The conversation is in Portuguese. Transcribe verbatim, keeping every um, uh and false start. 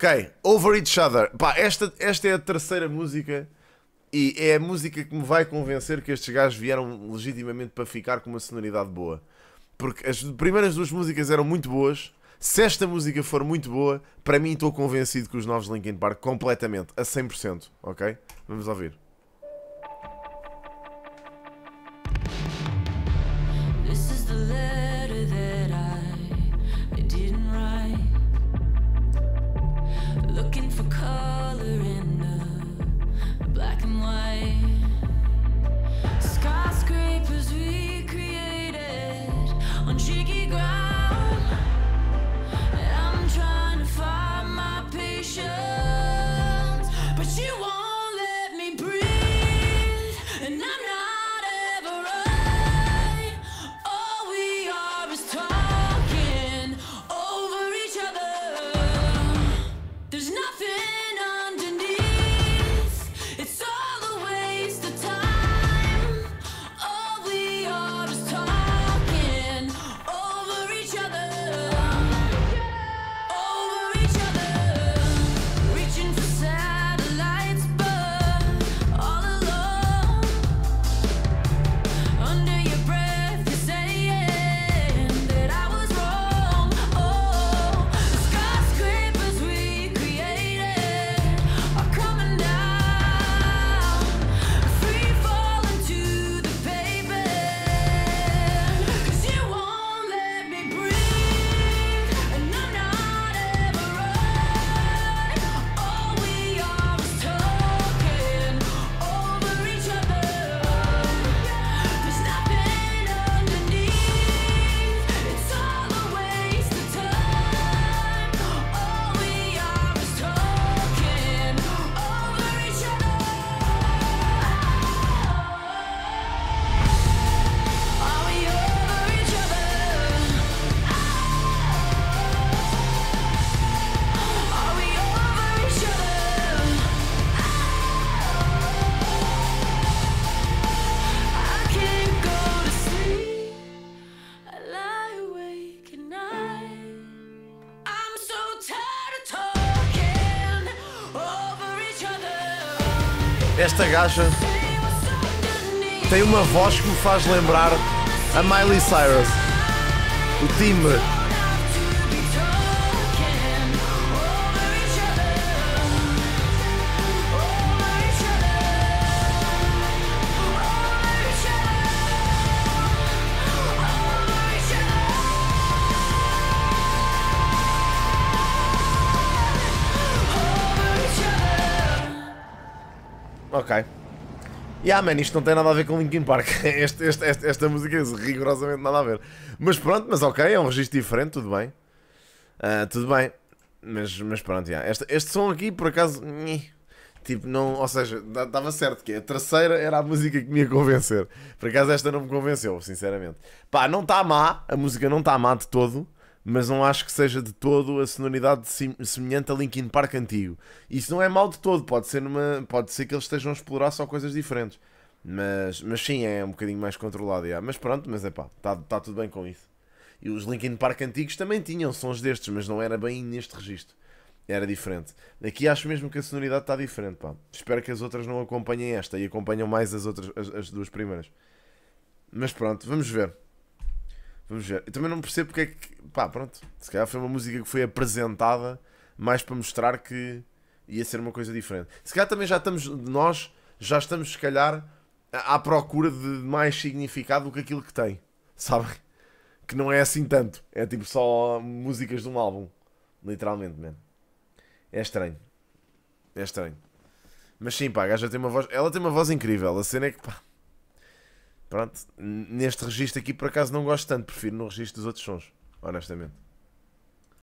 Ok, Over Each Other. Pá, esta, esta é a terceira música e é a música que me vai convencer que estes gajos vieram legitimamente para ficar com uma sonoridade boa. Porque as primeiras duas músicas eram muito boas. Se esta música for muito boa, para mim estou convencido que os novos Linkin Park completamente, a cem por cento, ok? Vamos ouvir. This is the letter that I, I didn't write. Looking for color in the black and white. Skyscrapers we created on shaky ground. I'm trying to find my patience, but you won't let me breathe, and I'm not ever right. All we are is talking over each other. There's nothing underneath, it's all a waste of time. All we are is talking over each other. Over each other. Reaching for satellites, but all alone. Under your breath, you're saying that I was wrong. Oh, the skyscrapers we created are coming down, free falling to the pavement. 'Cause you won't let me breathe, and I'm not ever right. All we are is talking over each other. There's nothing underneath, it's all a waste of time. All we are is talking over each other. Are we over each other? Are we over each other? I can't go to sleep, I lie awake at night. I'm so tired of talking over each other. Esta gaja Say what's underneath. tem uma voz que me faz lembrar a Miley Cyrus. O timbre. Ok. Yeah, man, isto não tem nada a ver com Linkin Park. Este, este, este, esta música é rigorosamente nada a ver. Mas pronto, mas ok, é um registro diferente, tudo bem. Ah, tudo bem. Mas, mas pronto, yeah. este, este som aqui, por acaso, nhe, tipo, não. Ou seja, estava certo que a terceira era a música que me ia convencer. Por acaso esta não me convenceu, sinceramente. Pá, não está má, a música não está má de todo. Mas não acho que seja de todo a sonoridade sim- semelhante a Linkin Park antigo. Isso não é mau de todo, pode ser, numa, pode ser que eles estejam a explorar só coisas diferentes. Mas, mas sim, é um bocadinho mais controlado. Yeah. Mas pronto, mas é pá, está tá tudo bem com isso. E os Linkin Park antigos também tinham sons destes, mas não era bem neste registro. Era diferente. Aqui acho mesmo que a sonoridade está diferente, pá. Espero que as outras não acompanhem esta e acompanham mais as outras, as, as duas primeiras. Mas pronto, vamos ver. Vamos ver. Eu também não percebo porque é que. Pá, pronto. Se calhar foi uma música que foi apresentada mais para mostrar que ia ser uma coisa diferente. Se calhar também já estamos. Nós já estamos, se calhar, à procura de mais significado do que aquilo que tem. Sabem? Que não é assim tanto. É tipo só músicas de um álbum. Literalmente, man. É estranho. É estranho. Mas sim, pá, a gaja tem uma voz. Ela tem uma voz incrível. A cena é que, pá. Pronto, neste registro aqui por acaso não gosto tanto, prefiro no registro dos outros sons, honestamente.